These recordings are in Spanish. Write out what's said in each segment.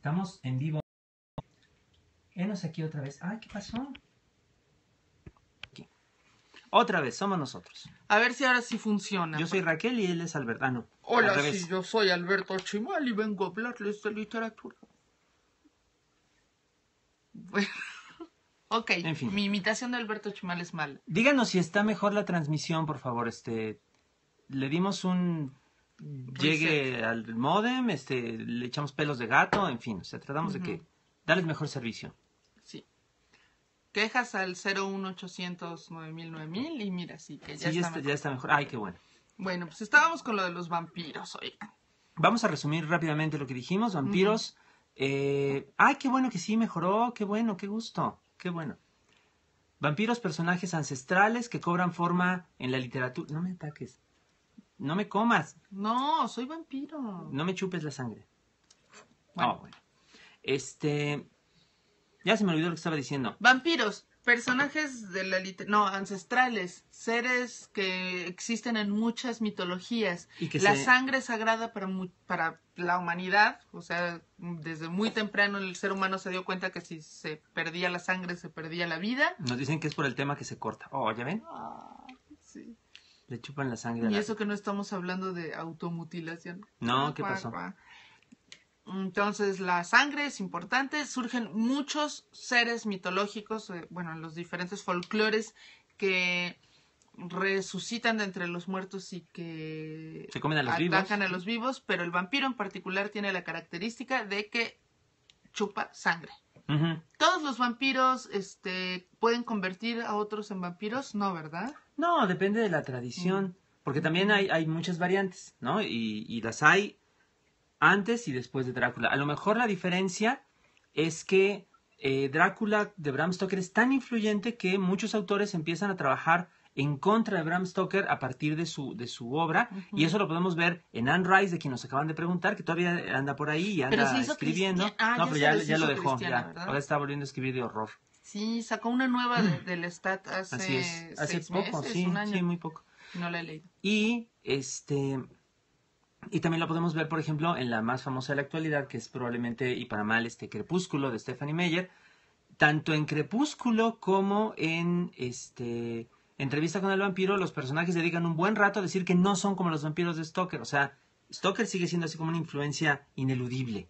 Estamos en vivo. Enos aquí otra vez. Ay, ¿qué pasó? Aquí. Otra vez, somos nosotros. A ver si ahora sí funciona. Yo soy Raquel y él es Albertano. Hola, sí, yo soy Alberto Chimal y vengo a hablarles de literatura. Bueno, ok, En fin. Mi imitación de Alberto Chimal es mala. Díganos si está mejor la transmisión, por favor. Le dimos un llegue al módem, le echamos pelos de gato, en fin, o sea, tratamos de que darles mejor servicio. Sí. Quejas al 01800 9000 y mira, sí, que ya Sí, está mejor. ya está mejor. Ay, qué bueno. Bueno, pues estábamos con lo de los vampiros, oigan. Vamos a resumir rápidamente lo que dijimos. Vampiros. Ay, qué bueno que sí mejoró. Qué bueno, qué gusto. Qué bueno. Vampiros, personajes ancestrales que cobran forma en la literatura. No me ataques. No me comas. No, soy vampiro. No me chupes la sangre. Bueno. Oh, bueno. Ya se me olvidó lo que estaba diciendo. Vampiros, personajes de la ancestrales, seres que existen en muchas mitologías. Y que la sangre sagrada para la humanidad, o sea, desde muy temprano el ser humano se dio cuenta que si se perdía la sangre, se perdía la vida. Nos dicen que es por el tema que se corta. Oh, ¿ya ven? Sí. Le chupan la sangre. Y eso que no estamos hablando de automutilación. No, ¿qué pasó? Entonces la sangre es importante, surgen muchos seres mitológicos, en los diferentes folclores que resucitan de entre los muertos y que se comen a los atacan a los vivos, pero el vampiro en particular tiene la característica de que chupa sangre. ¿Todos los vampiros pueden convertir a otros en vampiros? No, ¿verdad? No, depende de la tradición, porque también hay muchas variantes, ¿no? Y las hay antes y después de Drácula. A lo mejor la diferencia es que Drácula de Bram Stoker es tan influyente que muchos autores empiezan a trabajar en contra de Bram Stoker a partir de su obra, y eso lo podemos ver en Anne Rice, de quien nos acaban de preguntar, que todavía anda por ahí y anda escribiendo. No, pero ya lo dejó, ya. Ahora está volviendo a escribir de horror. Sí, sacó una nueva del Lestat hace Así es. Hace poco, meses, sí, un año. sí, muy poco. No la he leído. Y también lo podemos ver, por ejemplo, en la más famosa de la actualidad, que es probablemente, y para mal, Crepúsculo, de Stephanie Meyer. Tanto en Crepúsculo como en Entrevista con el vampiro, los personajes dedican un buen rato a decir que no son como los vampiros de Stoker. O sea, Stoker sigue siendo así como una influencia ineludible.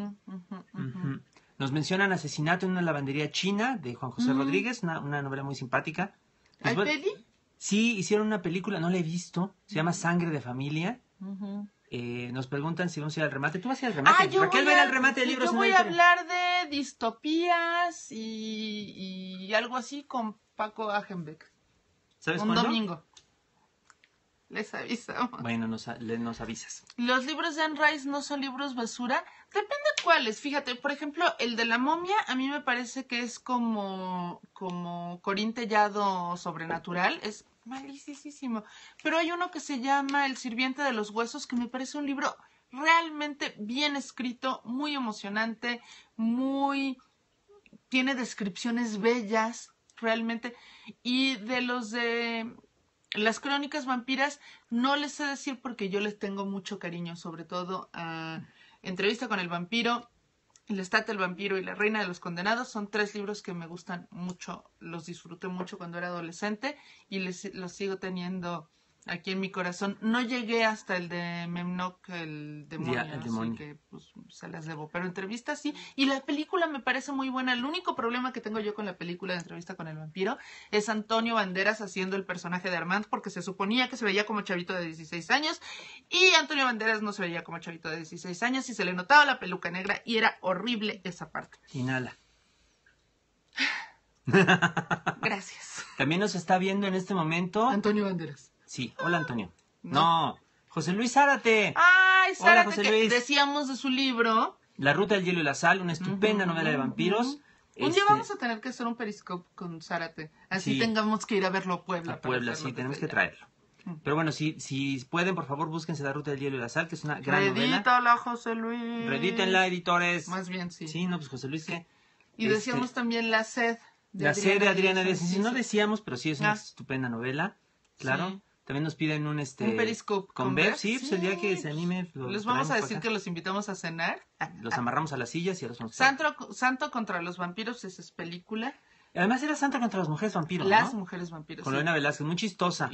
Nos mencionan Asesinato en una lavandería china, de Juan José Rodríguez, una novela muy simpática. ¿Hay peli? Sí, hicieron una película, no la he visto, se llama Sangre de Familia. Nos preguntan si vamos a ir al remate. ¿Tú vas a ir al remate? Raquel va a ir al remate de libros. Yo voy a hablar de distopías y algo así con Paco Agenbeck. ¿Sabes un cuándo? Domingo. Les avisamos. Bueno, nos avisas. ¿Los libros de Anne Rice no son libros basura? Depende cuáles. Fíjate, por ejemplo, el de la momia a mí me parece que es como Corín Tellado sobrenatural. Es malísimo. Pero hay uno que se llama El sirviente de los huesos, que me parece un libro realmente bien escrito, muy emocionante, tiene descripciones bellas, realmente. Y de los de las crónicas vampiras, no les sé decir porque yo les tengo mucho cariño, sobre todo a Entrevista con el vampiro, Lestat el vampiro y La reina de los condenados. Son 3 libros que me gustan mucho, los disfruté mucho cuando era adolescente y los sigo teniendo aquí en mi corazón. No llegué hasta el de Memnoch, el demonio, así que pues se las debo. Pero Entrevista sí. Y la película me parece muy buena. El único problema que tengo yo con la película de Entrevista con el vampiro es Antonio Banderas haciendo el personaje de Armand, porque se suponía que se veía como chavito de 16 años y Antonio Banderas no se veía como chavito de 16 años y se le notaba la peluca negra y era horrible esa parte. Inhala. Gracias. También nos está viendo en este momento Antonio Banderas. Sí, hola Antonio. No, José Luis Zárate. Ay, Zárate, hola, José Luis. Decíamos de su libro La ruta del hielo y la sal, una estupenda novela de vampiros. Un día vamos a tener que hacer un periscope con Zárate. Así tengamos que ir a verlo a Puebla. A Puebla, sí, tenemos que traerlo. Pero bueno, si pueden, por favor, búsquense La ruta del hielo y la sal, que es una gran novela. Redítala, José Luis. Redítenla, editores. Más bien, sí. Sí, no, pues José Luis, ¿qué? Y decíamos también La sed. La sed de Adriana Díaz. No decíamos, pero sí es una estupenda novela, claro. Sí. También nos piden un Periscope con Bev, sí, pues el día que se anime. Les vamos a decir que los invitamos a cenar. Los amarramos a las sillas y a los vamos Santo contra los vampiros, esa es película. Además era Santo contra las mujeres vampiros, Las ¿no? mujeres vampiros. Con Lorena Velázquez, muy chistosa.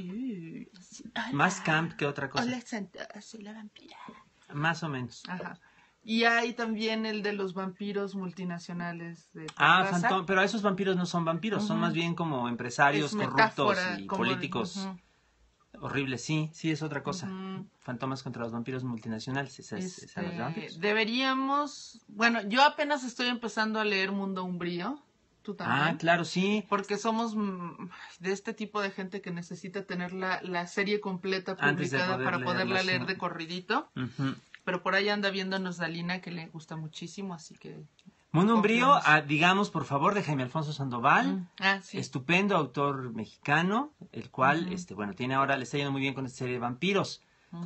Más camp que otra cosa. Hola, Santo, soy la vampira. Más o menos. Ajá. Y hay también el de los vampiros multinacionales. Pero esos vampiros no son vampiros, son más bien como empresarios corruptos y políticos. Horribles, sí, es otra cosa. Fantomas contra los vampiros multinacionales, esa es los vampiros. Deberíamos, bueno, yo apenas estoy empezando a leer Mundo Umbrío. ¿Tú también? Ah, claro, sí. Porque somos de este tipo de gente que necesita tener la serie completa publicada para poderla leer de corridito. Pero por ahí anda viéndonos Dalina, que le gusta muchísimo, así que... Mundo Umbrío, digamos, por favor, de Jaime Alfonso Sandoval. Sí. Estupendo autor mexicano, el cual, tiene ahora, le está yendo muy bien con esta serie de vampiros.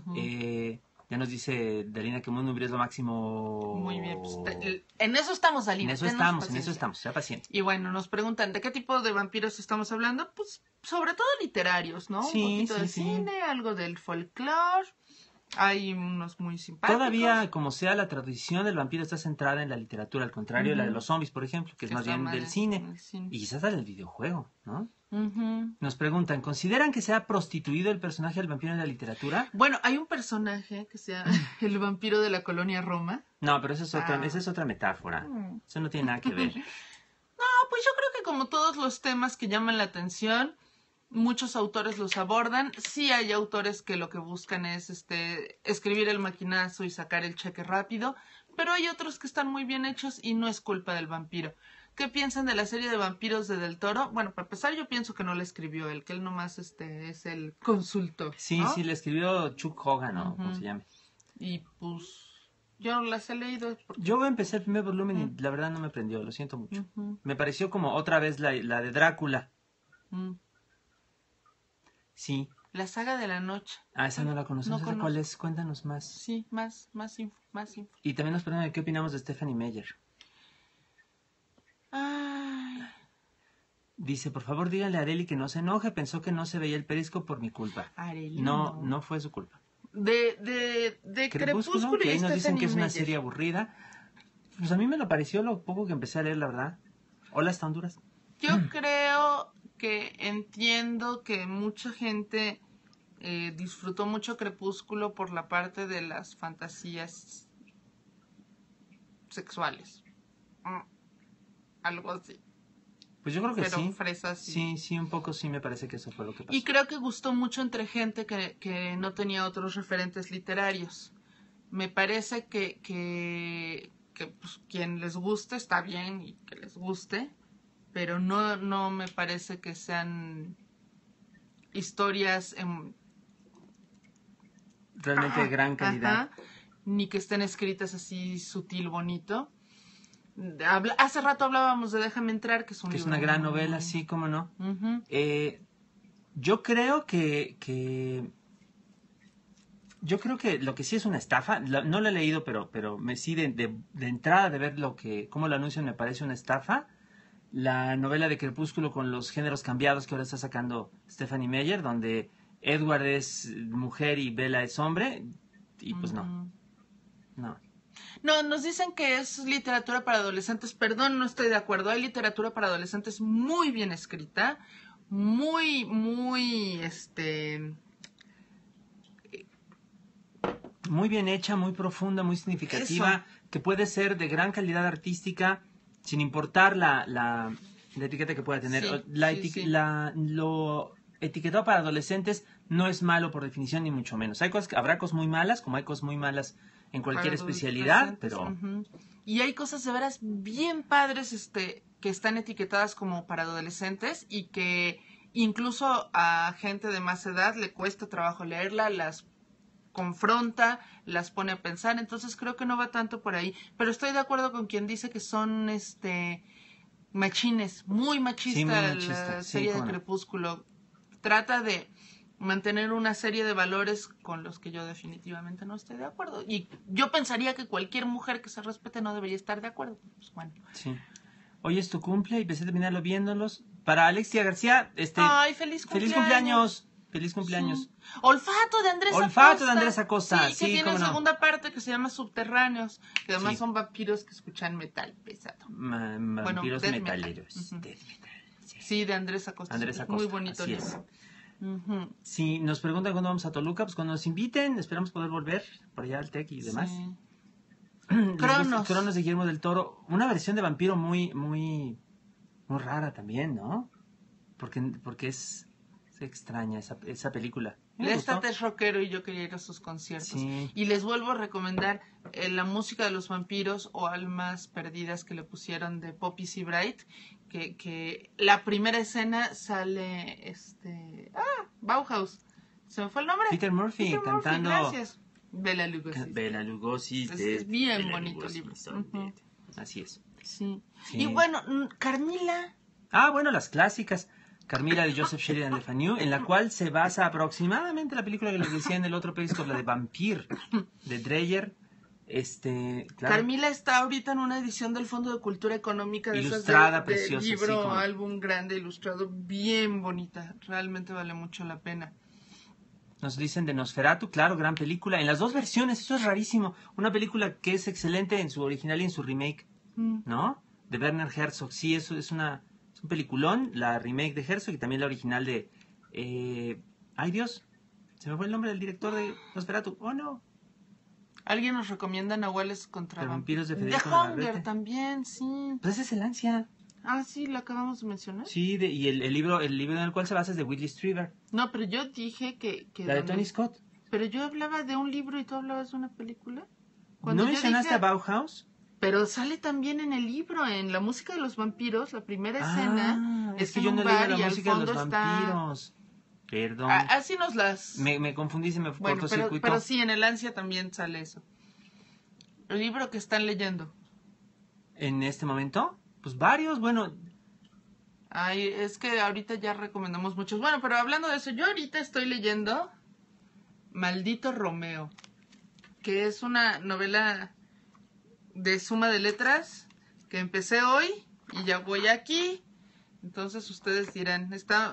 Ya nos dice Dalina que Mundo Umbrío es lo máximo. Muy bien, pues, en eso estamos, Dalina. En eso estamos, sea paciente. Y bueno, nos preguntan, ¿de qué tipo de vampiros estamos hablando? Pues, sobre todo literarios, ¿no? Sí, un poquito de cine, algo del folclore. Hay unos muy simpáticos. Todavía, como sea, la tradición del vampiro está centrada en la literatura, al contrario de la de los zombies, por ejemplo, que es más bien del cine. Y quizás del videojuego, ¿no? Nos preguntan, ¿consideran que se ha prostituido el personaje del vampiro en la literatura? Bueno, hay un personaje que se llama el vampiro de la colonia Roma. No, pero esa es otra metáfora. Eso no tiene nada que ver. No, pues yo creo que como todos los temas que llaman la atención, muchos autores los abordan. Sí hay autores que lo que buscan es escribir el maquinazo y sacar el cheque rápido, pero hay otros que están muy bien hechos y no es culpa del vampiro. ¿Qué piensan de la serie de vampiros de Del Toro? Bueno, para empezar yo pienso que no la escribió él, que él nomás es el consultor. Sí, ¿no? sí, le escribió Chuck Hogan, ¿no? ¿Cómo se llama? Y pues yo no las he leído. Yo empecé el primer volumen y la verdad no me prendió, lo siento mucho. Me pareció como otra vez la de Drácula. Sí. La saga de la noche. Esa no la conocemos. No ¿cuál es? Cuéntanos más. Sí, más info. Y también nos preguntan qué opinamos de Stephanie Meyer. Ay. Dice, por favor díganle a Areli que no se enoje, pensó que no se veía el Periscope por mi culpa. Areli, no fue su culpa. De Crepúsculo que y ahí nos dicen que es una Meyer. serie aburrida. Pues a mí me lo pareció lo poco que empecé a leer, la verdad. Hola, hasta Honduras. Yo creo que entiendo que mucha gente disfrutó mucho Crepúsculo por la parte de las fantasías sexuales. Algo así. Pues yo creo que pero sí. Fresas sí, un poco sí me parece que eso fue lo que pasó. Y creo que gustó mucho entre gente que no tenía otros referentes literarios. Me parece que pues, quien les guste está bien y que les guste, pero no me parece que sean historias realmente de gran calidad. Ni que estén escritas así sutil, bonito. Hace rato hablábamos de Déjame entrar, que es una gran novela, sí, cómo no. Yo creo que lo que sí es una estafa, no lo he leído, pero me sí de entrada de ver cómo lo anuncian me parece una estafa. La novela de Crepúsculo con los géneros cambiados que ahora está sacando Stephanie Meyer, donde Edward es mujer y Bella es hombre, y pues no. No, nos dicen que es literatura para adolescentes. Perdón, no estoy de acuerdo. Hay literatura para adolescentes muy bien escrita, muy bien hecha, muy profunda, muy significativa, que puede ser de gran calidad artística, sin importar la etiqueta que pueda tener. Lo etiquetado para adolescentes no es malo por definición, ni mucho menos. Habrá cosas muy malas, como hay cosas muy malas en cualquier especialidad, pero... Y hay cosas de veras bien padres que están etiquetadas como para adolescentes y que incluso a gente de más edad le cuesta trabajo leerla, las confronta, las pone a pensar, entonces creo que no va tanto por ahí, pero estoy de acuerdo con quien dice que son machines, muy machista, la serie de Crepúsculo. Trata de mantener una serie de valores con los que yo definitivamente no estoy de acuerdo. Y yo pensaría que cualquier mujer que se respete no debería estar de acuerdo. Pues bueno. Sí. Hoy es tu cumple y pensé terminarlo viéndolos. Para Alexia García, ¡ay, feliz cumpleaños! Feliz cumpleaños. Sí. Olfato de Andrés Acosta. Olfato de Andrés Acosta. Sí, que tiene cómo no. segunda parte que se llama Subterráneos, que además Sí. son vampiros que escuchan metal pesado. Vampiros death metal. metaleros. Ujú. Death metal. Sí, de Andrés Acosta. Andrés Sí, Acosta, muy bonito así libro. es. Ujú. Si nos preguntan cuándo vamos a Toluca, pues cuando nos inviten, esperamos poder volver por allá al TEC y demás. Sí. Les gusta Cronos. Cronos de Guillermo del Toro, una versión de vampiro muy rara también, ¿no? Porque es extraña esa película. Me gustó. Lestat es rockero y yo quería ir a sus conciertos. Sí. Y les vuelvo a recomendar la música de los vampiros o almas perdidas que le pusieron de Poppy Sebright, que la primera escena sale Bauhaus. ¿Se me fue el nombre? Peter Murphy cantando. Gracias. Bela Lugosi. Bela Lugosi. Es bien Bela bonito Lugosi, libro. son Ujú. dead. Así es. Sí. Sí. Y bueno, Carmila. Bueno, las clásicas. Carmila de Joseph Sheridan Le Fanu, en la cual se basa aproximadamente la película que les decía en el otro Periscope, la de Vampire, de Dreyer. Claro, Carmila está ahorita en una edición del Fondo de Cultura Económica de ilustrada, esas de preciosa, libro, sí, como- álbum grande, ilustrado, bien bonita. Realmente vale mucho la pena. nos dicen de Nosferatu, claro, gran película. En las dos versiones, eso es rarísimo. Una película que es excelente en su original y en su remake, ¿no? De Werner Herzog. Sí, eso es un peliculón, la remake de Herzog y también la original de... ay, Dios, se me fue el nombre del director de Nosferatu. Oh, no. ¿Alguien nos recomienda Nahuales contra De vampiros de The Federico Hunger Navarrete. también, sí. Pues ese es el ansia. Ah, sí, lo acabamos de mencionar. Sí, y el libro en el cual se basa es de Whitley Strieber, No, pero yo dije que la de Tony Scott. Pero yo hablaba de un libro y tú hablabas de una película. ¿No yo mencionaste dije- a Bauhaus? Pero sale también en el libro, en La música de los vampiros, la primera escena. Es que en yo un no leí bar la y al música de los fondo está- vampiros. Perdón. Así nos las... Me confundí, se me fue Bueno, cortocircuito. pero sí, en el ansia también sale eso. El libro que están leyendo. En este momento, pues varios, bueno, Ay, es que ahorita ya recomendamos muchos. Bueno, pero hablando de eso, yo ahorita estoy leyendo Maldito Romeo, que es una novela de suma de letras que empecé hoy y ya voy aquí. Entonces ustedes dirán,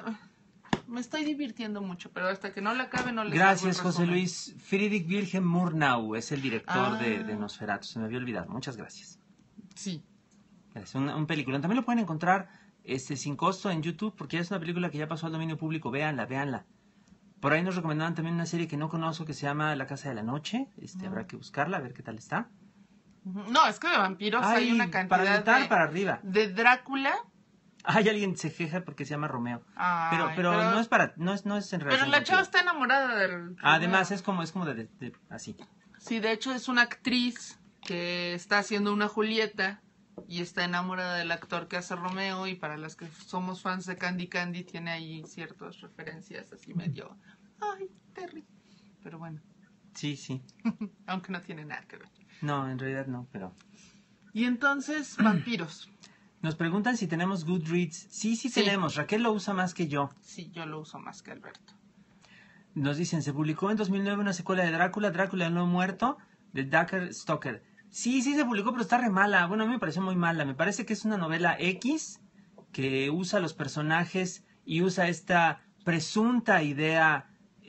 me estoy divirtiendo mucho, pero hasta que no la acabe no les gracias hago el José resumen. Luis. Friedrich Wilhelm Murnau es el director Ah. de Nosferatu, se me había olvidado, muchas gracias. Sí. Es un peliculón, también lo pueden encontrar sin costo en YouTube, porque es una película que ya pasó al dominio público, véanla. Por ahí nos recomendaban también una serie que no conozco que se llama La Casa de la Noche, habrá que buscarla, a ver qué tal está. No, es que de vampiros hay una cantidad para anotar para arriba. de Drácula. Hay alguien se queja porque se llama Romeo. Ay, pero no es para, no es en relación Pero la chava contigo. está enamorada del... Además es como de así. Sí, de hecho es una actriz que está haciendo una Julieta y está enamorada del actor que hace Romeo, y para las que somos fans de Candy Candy tiene ahí ciertas referencias así medio... Ay, Terry. Pero bueno, Sí. aunque no tiene nada que ver. No, en realidad no, pero... Y entonces, vampiros. Nos preguntan si tenemos Goodreads. Sí tenemos. Raquel lo usa más que yo. Sí, yo lo uso más que Alberto. Nos dicen, se publicó en 2009 una secuela de Drácula el no muerto, de Dacre Stoker. Sí, se publicó, pero está re mala. Bueno, a mí me pareció muy mala. Me parece que es una novela X que usa los personajes y usa esta presunta idea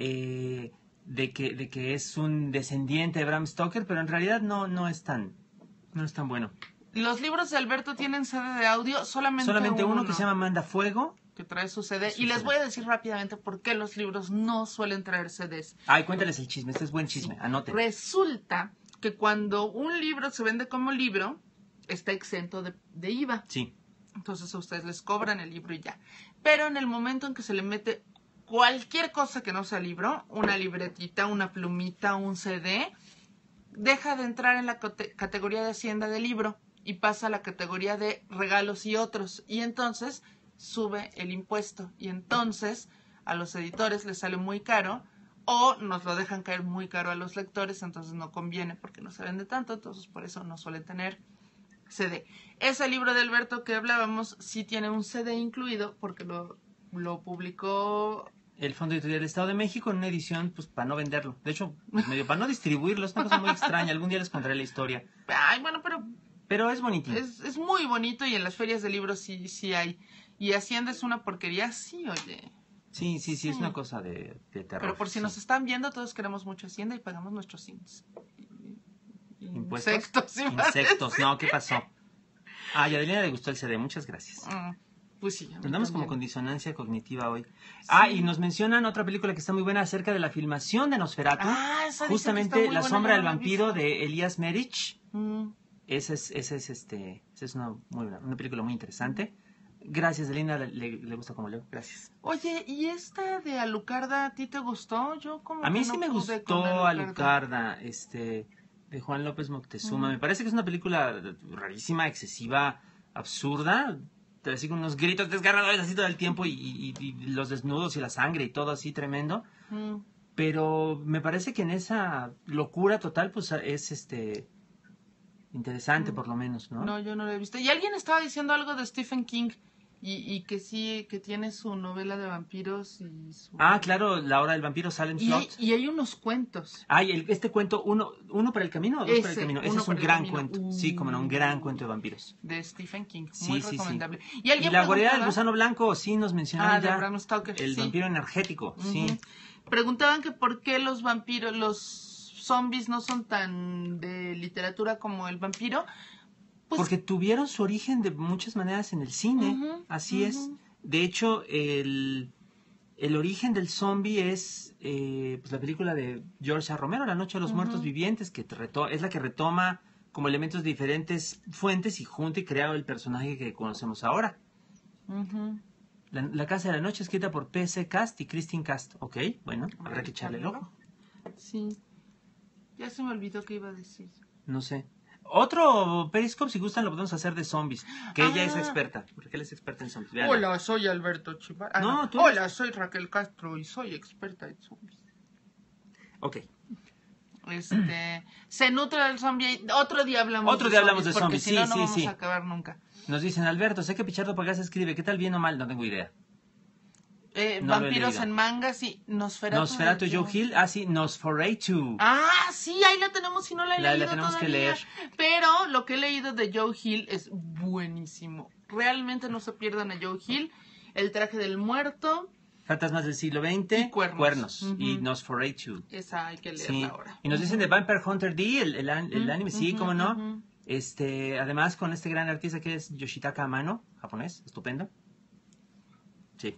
de que es un descendiente de Bram Stoker, pero en realidad no es tan bueno. Los libros de Alberto tienen CD de audio, solamente uno que se llama Manda Fuego. que trae su CD. Y les voy a decir rápidamente por qué los libros no suelen traer CDs. Ay, cuéntales el chisme, este es buen chisme, anoten. Resulta que cuando un libro se vende como libro, está exento de IVA. Sí. Entonces a ustedes les cobran el libro y ya. Pero en el momento en que se le mete cualquier cosa que no sea libro, una libretita, una plumita, un CD, deja de entrar en la categoría de Hacienda de libro y pasa a la categoría de regalos y otros. Y entonces sube el impuesto. Y entonces a los editores les sale muy caro, o nos lo dejan caer muy caro a los lectores, entonces no conviene porque no se vende tanto, entonces por eso no suelen tener CD. Ese libro de Alberto que hablábamos sí tiene un CD incluido porque lo publicó El Fondo Editorial del Estado de México en una edición, pues, para no venderlo. De hecho, pues, medio para no distribuirlo. Es una cosa muy extraña. Algún día les contaré la historia. Ay, bueno, Pero es bonito. es muy bonito y en las ferias de libros sí hay. Y Hacienda es una porquería, sí, oye. Sí, es una cosa de terror. Pero por si nos están viendo, todos queremos mucho Hacienda y pagamos nuestros ¿Impuestos? insectos. Insectos, no, ¿qué pasó? Ah, y a Adelina le gustó el CD, muchas gracias. Pues sí. Andamos como con disonancia cognitiva hoy. Sí. Y nos mencionan otra película que está muy buena acerca de la filmación de Nosferatu. Esa justamente La sombra del vampiro visto. de Elías Merich. Esa es una película muy interesante. Gracias, Adelina, le gusta como leo. Gracias. Oye, ¿y esta de Alucarda a ti te gustó? Yo como A mí que sí no me pude gustó con Alucarda, de Juan López Moctezuma. Me parece que es una película rarísima, excesiva, absurda, así con unos gritos desgarradores así todo el tiempo y los desnudos y la sangre y todo así tremendo. Pero me parece que en esa locura total pues es interesante por lo menos, ¿no? No, yo no lo he visto. Y alguien estaba diciendo algo de Stephen King y que sí, que tiene su novela de vampiros y su... Claro, La hora del vampiro, Silent Plot. Y hay unos cuentos. Este cuento, ¿uno para el camino o dos para el camino? Ese es un gran cuento. Sí, como no, un gran cuento de vampiros. De Stephen King, muy recomendable. Sí. Y La guarida del gusano blanco, sí, nos mencionaron ya. Bram Stoker, el vampiro energético, sí. Preguntaban que por qué los vampiros, los zombies no son tan de literatura como el vampiro. Pues, porque tuvieron su origen de muchas maneras en el cine, así es. De hecho, el origen del zombie es pues la película de George A. Romero, La noche de los muertos vivientes, que es la que retoma como elementos de diferentes fuentes y junta y crea el personaje que conocemos ahora. La casa de la noche, escrita por P.C. Cast y Christine Cast. Ok, bueno, habrá que echarle el ojo. Sí. Ya se me olvidó qué iba a decir. No sé. Otro Periscope, si gustan, lo podemos hacer de zombies. Que ella es experta. Porque él es experta en zombies. Veanla. Hola, soy Alberto Chivar. Hola, soy Raquel Castro y soy experta en zombies. Ok. Se nutre del zombie. Otro día hablamos de zombies. Porque si no, no sí, vamos a acabar nunca. Nos dicen, Alberto, sé que Pichardo Pagás escribe. ¿Qué tal, bien o mal? No tengo idea. Vampiros en manga, sí. Nosferatu Joe Hill. Sí, Nosferatu. Sí, ahí la tenemos y no la he leído tenemos todavía. Que leer. Pero lo que he leído de Joe Hill es buenísimo. Realmente no se pierdan a Joe Hill. El traje del muerto. Fantasmas del siglo XX. Y cuernos. Y Nosferatu. Esa hay que leerla ahora. Y nos dicen de Vampire Hunter D, el anime, sí, cómo no. Además con este gran artista que es Yoshitaka Amano, japonés, estupendo. Sí.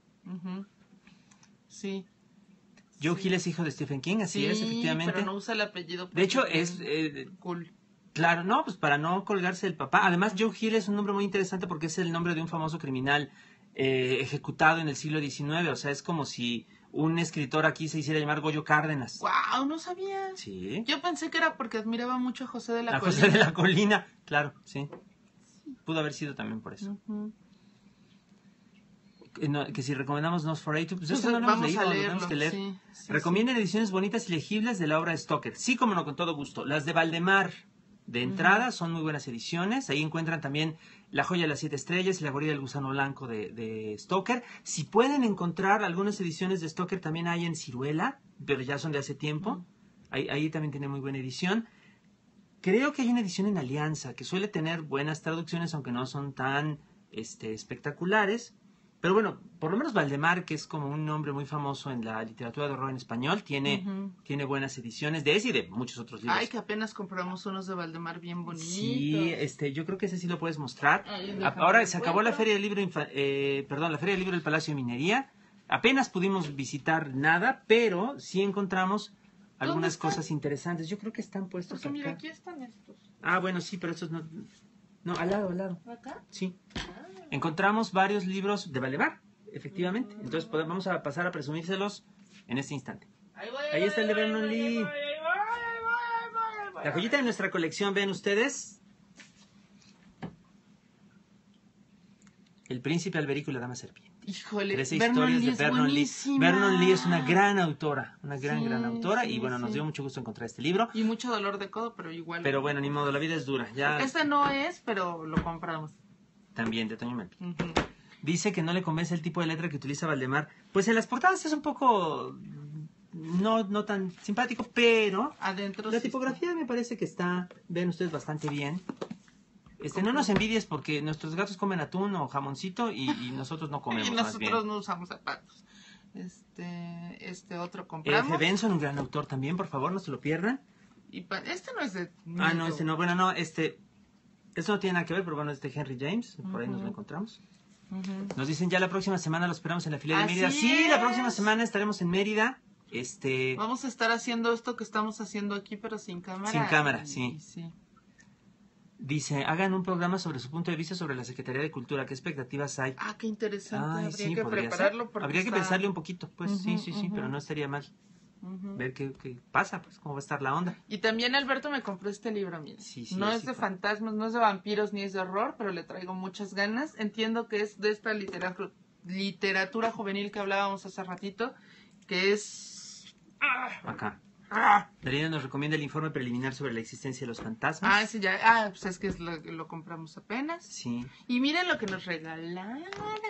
Sí. Joe Hill es hijo de Stephen King, así es, efectivamente. Pero no usa el apellido. De hecho, es cool. Claro, no, pues para no colgarse del papá. Además, Joe Hill es un nombre muy interesante porque es el nombre de un famoso criminal ejecutado en el siglo XIX. O sea, es como si un escritor aquí se hiciera llamar Goyo Cárdenas. ¡Wow! No sabía. Sí. Yo pensé que era porque admiraba mucho a José de la Colina. José de la Colina, claro, sí. Pudo haber sido también por eso. Que si recomendamos Nosferatu, pues eso no lo hemos leído, lo tenemos que leer. Recomienden ediciones bonitas y legibles de la obra de Stoker. Sí, como no, con todo gusto. Las de Valdemar, de entrada, son muy buenas ediciones. Ahí encuentran también La joya de las 7 estrellas y La guarida del gusano blanco de Stoker. Si pueden encontrar algunas ediciones de Stoker, también hay en Ciruela, pero ya son de hace tiempo. Ahí también tiene muy buena edición. Creo que hay una edición en Alianza, que suele tener buenas traducciones, aunque no son tan espectaculares. Pero bueno, por lo menos Valdemar, que es como un nombre muy famoso en la literatura de horror en español, tiene buenas ediciones de ese y de muchos otros libros. Ay, que apenas compramos unos de Valdemar bien bonitos. Sí, yo creo que ese sí lo puedes mostrar. Ahora se acabó la Feria del Libro, la Feria del Libro del Palacio de Minería. Apenas pudimos visitar nada, pero sí encontramos algunas cosas interesantes. Yo creo que están puestos Porque acá. mira, aquí están estos. Bueno, sí, pero estos no... No, al lado. ¿Acá? Sí. Encontramos varios libros de Valdemar, efectivamente. Entonces vamos a pasar a presumírselos en este instante. Ahí está el de Vernon Lee. La joyita de nuestra colección, ven ustedes. El príncipe Alberico y la dama serpiente. Híjole, 13 Vernon historias Lee de Vernon Lee. Vernon Lee es una gran autora, gran autora. Y bueno, nos dio mucho gusto encontrar este libro. Y mucho dolor de codo, pero igual. Pero bueno, ni modo, la vida es dura. Ya... Este no es, pero lo compramos. También, de Toño Melpi. Dice que no le convence el tipo de letra que utiliza Valdemar. Pues en las portadas es un poco... No tan simpático, pero... Adentro la tipografía me parece que está, ven ustedes, bastante bien. No nos envidies porque nuestros gatos comen atún o jamoncito y nosotros no comemos. Y nosotros no usamos zapatos. Este otro compramos. Benson, un gran autor también, por favor, no se lo pierdan. Y este no es de... No, este no. Bueno, no, esto no tiene nada que ver, pero bueno, es de Henry James. Por ahí nos lo encontramos. Nos dicen ya la próxima semana lo esperamos en la filial de Mérida. Sí, la próxima semana estaremos en Mérida. Vamos a estar haciendo esto que estamos haciendo aquí, pero sin cámara. Sin cámara, sí. Dice, hagan un programa sobre su punto de vista sobre la Secretaría de Cultura. ¿Qué expectativas hay? Ah, qué interesante. Ay, Habría sí, que prepararlo. Habría que pensarle un poquito, pues sí, pero no estaría mal. Ver qué pasa, pues cómo va a estar la onda. Y también Alberto me compró este libro, mira. Sí, no es de fantasmas, no es de vampiros, ni es de horror, pero le traigo muchas ganas. Entiendo que es de esta literatura juvenil que hablábamos hace ratito, que es... Acá. Darina nos recomienda el informe preliminar sobre la existencia de los fantasmas. Ese ya. Pues es que lo compramos apenas. Sí. Y miren lo que nos regalaron.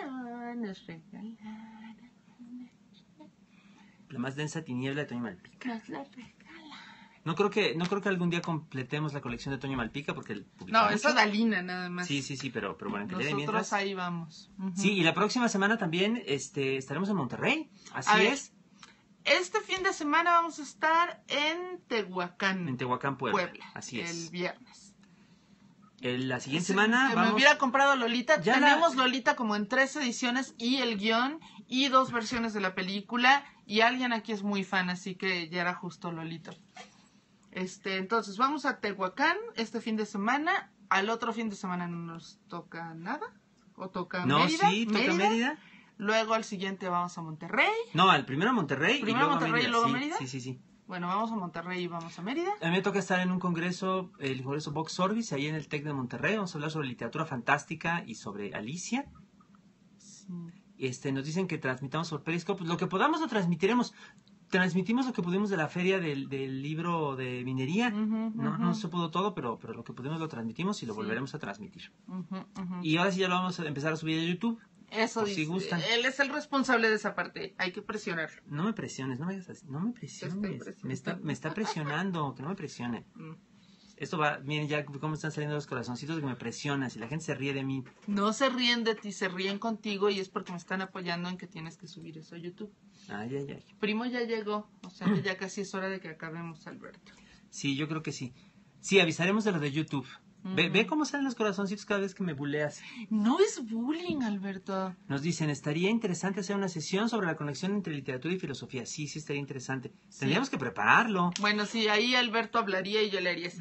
La más densa tiniebla de Toño Malpica. Nos la regalaron. No creo que algún día completemos la colección de Toño Malpica porque no, eso Dalina nada más. Sí, pero bueno, que nosotros mientras... ahí vamos. Sí, y la próxima semana también estaremos en Monterrey. Así es. Este fin de semana vamos a estar en Tehuacán. En Tehuacán, Puebla. Así es. El viernes. La siguiente semana me hubiera comprado Lolita. Ya tenemos Lolita como en 3 ediciones y el guión y 2 versiones de la película. Y alguien aquí es muy fan, así que ya era justo Lolita. Entonces vamos a Tehuacán este fin de semana. Al otro fin de semana no nos toca nada. ¿O toca Mérida? No, sí, toca Mérida. Luego al siguiente vamos a Monterrey. No, al primero a Monterrey. Primero Monterrey y luego Mérida. Sí. Bueno, vamos a Monterrey y vamos a Mérida. A mí me toca estar en un congreso, el congreso Box Service, ahí en el TEC de Monterrey. Vamos a hablar sobre literatura fantástica y sobre Alicia. Sí. Nos dicen que transmitamos por Periscope. Lo que podamos lo transmitiremos. Transmitimos lo que pudimos de la feria del libro de minería. No se pudo todo, pero lo que pudimos lo transmitimos y lo volveremos a transmitir. Y ahora sí ya lo vamos a empezar a subir a YouTube. Eso dice. Si gustan. Él es el responsable de esa parte. Hay que presionarlo. No me presiones, no me hagas así. No me presiones. Me está presionando. Que no me presione. Esto va, miren ya cómo están saliendo los corazoncitos de que me presionas y la gente se ríe de mí. No se ríen de ti, se ríen contigo y es porque me están apoyando en que tienes que subir eso a YouTube. Ay. Primo ya llegó, o sea que ya casi es hora de que acabemos, Alberto. Sí, yo creo que sí. Sí, avisaremos de lo de YouTube. Ve cómo salen los corazoncitos cada vez que me buleas. No es bullying, Alberto. Nos dicen, estaría interesante hacer una sesión sobre la conexión entre literatura y filosofía. Sí, estaría interesante. Sí. Tendríamos que prepararlo. Bueno, sí, ahí Alberto hablaría y yo le haría así.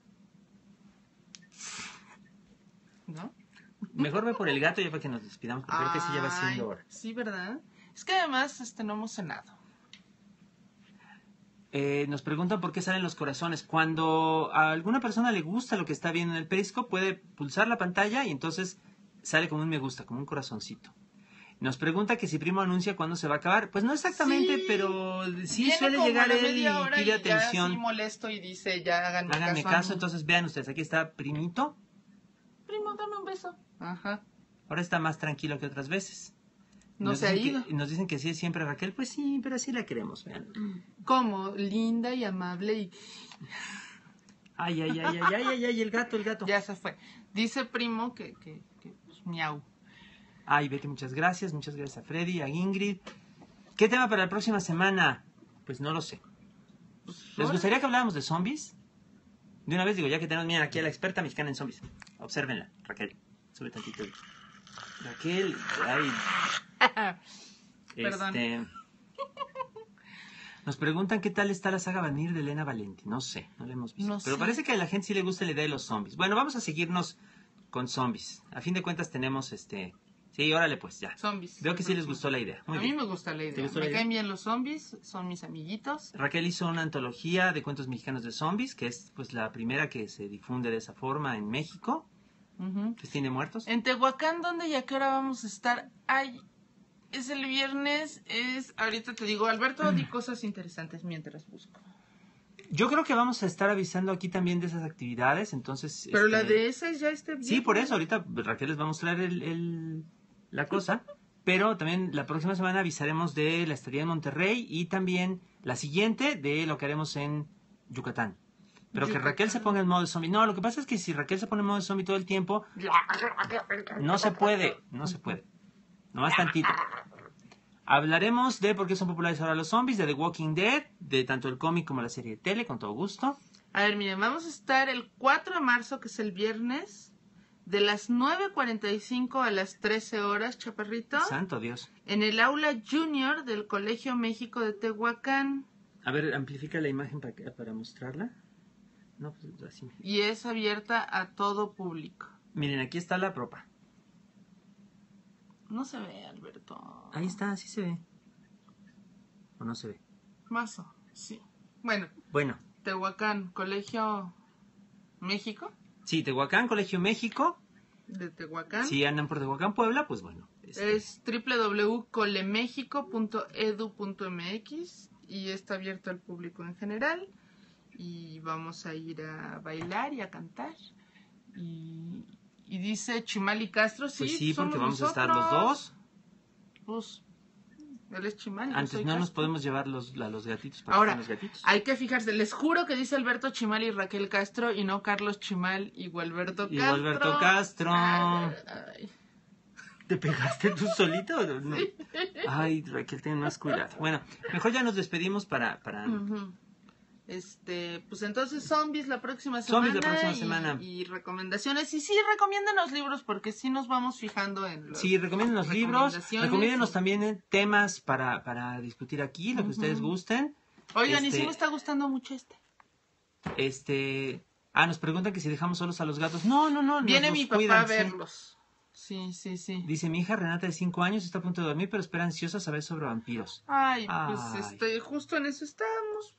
¿No? Mejor ve por el gato ya para que nos despidamos, porque creo que sí ya va siendo hora. Sí, ¿verdad? Es que además no hemos cenado. Nos preguntan por qué salen los corazones. Cuando a alguna persona le gusta lo que está viendo en el Periscope, puede pulsar la pantalla y entonces sale como un me gusta, como un corazoncito. Nos pregunta que si Primo anuncia cuándo se va a acabar. Pues no exactamente, pero sí suele llegar él y pide atención. Ya molesto y dice, ya háganme caso. Entonces vean ustedes, aquí está Primito. Primo, dame un beso. Ajá. Ahora está más tranquilo que otras veces. Nos se ha ido. Nos dicen que sí es siempre Raquel. Pues sí, pero así la queremos, vean. ¿Cómo? Linda y amable y... Ay, el gato. Ya se fue. Dice Primo que pues, miau. Ay, Betty, muchas gracias a Freddy, a Ingrid. ¿Qué tema para la próxima semana? Pues no lo sé. ¿Les gustaría que habláramos de zombies? De una vez digo, ya que tenemos, miren, aquí a la experta mexicana en zombies. Obsérvenla, Raquel. Sube tantito. Raquel, ay. Perdón. Nos preguntan qué tal está la saga Vanir de Elena Valenti. No sé, no la hemos visto. Pero parece que a la gente sí le gusta la idea de los zombies. Bueno, vamos a seguirnos con zombies. A fin de cuentas tenemos Sí, órale pues, ya. Zombies. Veo que sí les gustó la idea. Muy bien. A mí me gusta la idea. Me caen bien los zombies, son mis amiguitos. Raquel hizo una antología de cuentos mexicanos de zombies, que es pues la primera que se difunde de esa forma en México. ¿Tiene muertos? En Tehuacán, ¿dónde y a qué hora vamos a estar? Es el viernes, ahorita te digo, Alberto, di cosas interesantes mientras busco. Yo creo que vamos a estar avisando aquí también de esas actividades, entonces... Pero la de esa ya está bien. Sí, por eso, ahorita Raquel les va a mostrar la cosa, pero también la próxima semana avisaremos de la estadía en Monterrey y también la siguiente de lo que haremos en Yucatán. Pero que Raquel se ponga en modo zombie. No, lo que pasa es que si Raquel se pone en modo zombie todo el tiempo, no se puede. Nomás tantito. Hablaremos de por qué son populares ahora los zombies, de The Walking Dead, de tanto el cómic como la serie de tele, con todo gusto. A ver, miren, vamos a estar el 4 de marzo, que es el viernes, de las 9:45 a las 13 horas, chaparrito. Santo Dios. En el aula junior del Colegio México de Tehuacán. A ver, amplifica la imagen para mostrarla. No, pues así. Y es abierta a todo público. Miren, aquí está la propa. No se ve, Alberto. Ahí está, sí se ve. ¿O no se ve? Mazo, sí. Bueno, Bueno. Tehuacán, Colegio México. Sí, Tehuacán, Colegio México. De Tehuacán. Si andan por Tehuacán, Puebla, pues bueno. Es www.colemexico.edu.mx y está abierto al público en general. Y vamos a ir a bailar y a cantar. Y dice Chimali Castro, sí, Pues sí, porque somos vamos a estar los nosotros. dos. Pues, él es Chimali. yo Antes soy no nos Castro. podemos llevar a los gatitos para Ahora, que estén los gatitos. hay que fijarse, les juro que dice Alberto Chimal y Raquel Castro y no Carlos Chimal y Gualberto Castro. Y Alberto Castro. Ay. ¿Te pegaste tú solito? No. Ay, Raquel, ten más cuidado. Bueno, mejor ya nos despedimos para... Ujú. Pues entonces zombies la próxima Zombies semana. la próxima semana. Y recomendaciones. Y sí, recomienden los libros porque sí nos vamos fijando en los... Sí, recomienden los libros. recomendaciones. Recomiéndenos también temas para discutir aquí, lo que ustedes gusten. Oigan, y sí me está gustando mucho Nos preguntan que si dejamos solos a los gatos. No. Viene nos mi papá cuidan, a verlos. Sí. Dice, mi hija Renata de 5 años está a punto de dormir, pero espera ansiosa saber sobre vampiros. Ay, pues justo en eso estamos.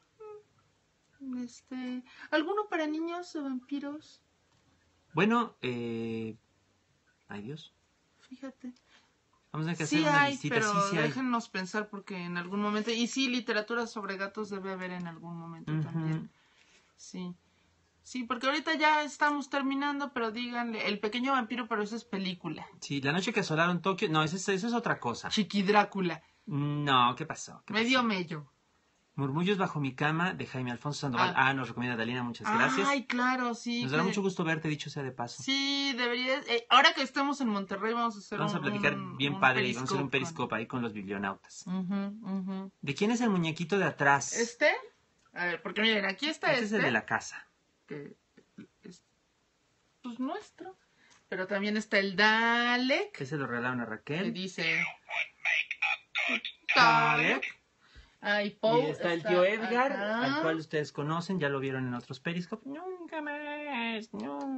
¿Alguno para niños o vampiros? Bueno, ay Dios. Fíjate. Vamos a tener que Sí hacer una hay, listita. pero Sí hay. déjennos pensar porque en algún momento... Y sí, literatura sobre gatos debe haber en algún momento también. Sí. Sí, porque ahorita ya estamos terminando, pero díganle, El pequeño vampiro, pero eso es película. Sí, La noche que asolaron Tokio. No, eso es otra cosa. Chiqui Drácula. No, ¿qué pasó? Medio mello. Murmullos bajo mi cama, de Jaime Alfonso Sandoval. Nos recomienda Dalina, muchas gracias. Ay, claro, sí. Nos dará mucho gusto verte, dicho sea de paso. Sí, deberías... ahora que estamos en Monterrey vamos a platicar bien padre y vamos a hacer un periscope ahí con los biblionautas. ¿De quién es el muñequito de atrás? A ver, porque miren, aquí está Este es el de la casa. Que es pues nuestro. Pero también está el Dalek. Ese lo regalaron a Que Raquel. dice Dalek. Ay, Paul Y está el tío Edgar, acá. al cual ustedes conocen, ya lo vieron en otros periscopes. Nunca más.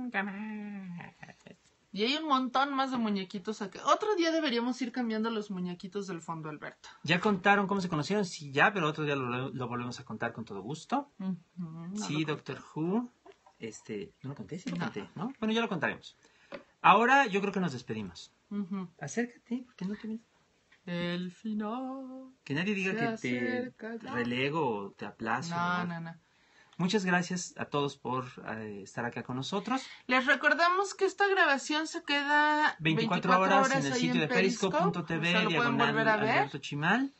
Y hay un montón más de muñequitos acá. Otro día deberíamos ir cambiando los muñequitos del fondo, Alberto. ¿Ya contaron cómo se conocieron? Sí, ya, pero otro día lo volvemos a contar con todo gusto. Sí, Doctor Who. ¿No lo conté? Sí lo conté, ¿no? Bueno, ya lo contaremos. Ahora yo creo que nos despedimos. Acércate, porque no te ves. El final. Que nadie diga que te relego o te aplazo. No. Muchas gracias a todos por estar acá con nosotros. Les recordamos que esta grabación se queda 24 horas en el ahí sitio de periscope.tv, o sea, lo pueden volver a ver. Alberto Chimal.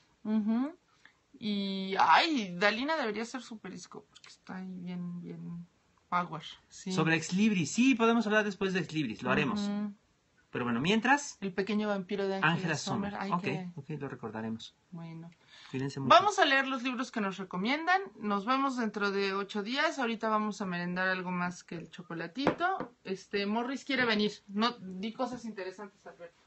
Y, Dalina debería ser su periscope, porque está ahí bien power. Sí. Sobre Ex Libris. Sí, podemos hablar después de Ex Libris, lo haremos. Pero bueno, mientras... El pequeño vampiro de Ángela Sommer. Sommer. Ok, lo recordaremos. Bueno. Cuídense mucho. Vamos a leer los libros que nos recomiendan. Nos vemos dentro de 8 días. Ahorita vamos a merendar algo más que el chocolatito. Morris quiere venir. No, di cosas interesantes, Alberto.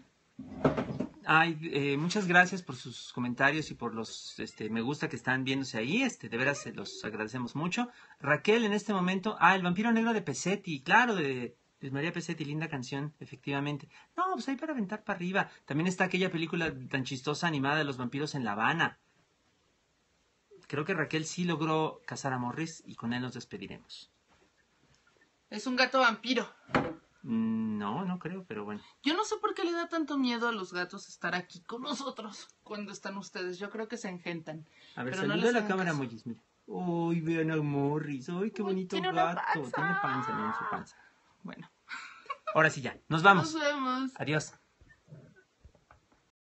Muchas gracias por sus comentarios y por los me gusta que están viéndose ahí. De veras se los agradecemos mucho. Raquel, en este momento... El vampiro negro de Pesetti. Claro, de Luis María Pesetti. Linda canción, efectivamente. No, pues ahí para aventar para arriba. También está aquella película tan chistosa animada de los vampiros en La Habana. Creo que Raquel sí logró cazar a Morris y con él nos despediremos. Es un gato vampiro. No creo, pero bueno. Yo no sé por qué le da tanto miedo a los gatos estar aquí con nosotros cuando están ustedes. Yo creo que se engentan. A ver, pero saluda a la cámara, Mollis, mira. Uy, vean a Morris. Uy, qué bonito tiene gato. una panza. Tiene panza, miren su panza. Bueno. Ahora sí ya, nos vamos. Nos vemos. Adiós.